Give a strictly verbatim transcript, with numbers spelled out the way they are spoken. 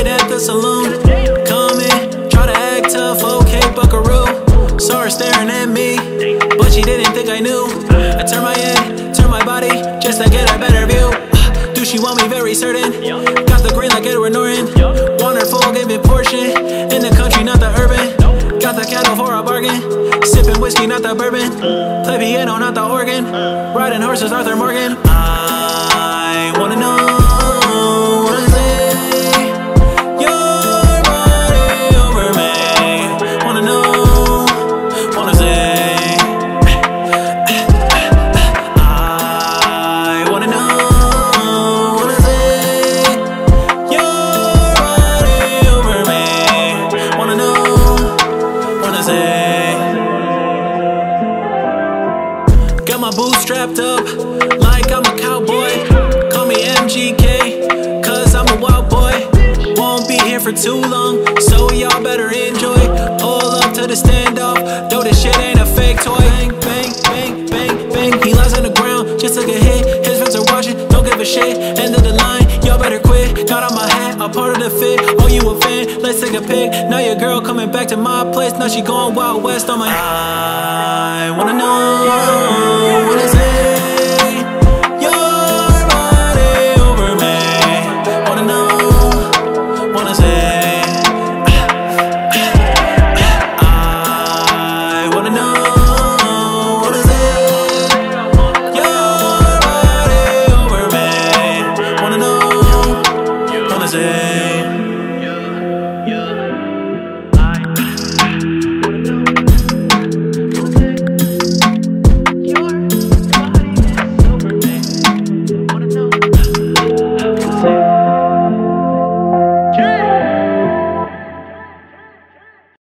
at the saloon. Come in, try to act tough, okay, buckaroo. Saw her staring at me, but she didn't think I knew. I turned my head, turned my body, just to get a better view. Do she want me? Very certain. Got the green like Edward Norton. Want her full, gave it portion. In the country, not the urban. Got the cattle for a bargain. Sipping whiskey, not the bourbon. Play piano, not the organ. Riding horses, Arthur Morgan. I wanna know what is it? Your body over me. Wanna know what is it? I wanna know what is it? Your body over me. Wanna know what is it? Got my boots strapped up like I'm a cowboy. Call me M G K, cause I'm a wild boy. Won't be here for too long, so y'all better enjoy. Pull up to the standoff, though this shit ain't a fake toy. Bang, bang, bang, bang, bang. He lies on the ground, just took a hit. His friends are watching, don't give a shit. End of the line, y'all better quit. Got on my hat, I'm part of the fit. Oh, you a fan? Let's take a pic. Now your girl coming back to my place. Now she going Wild West on my. I wanna know what is it?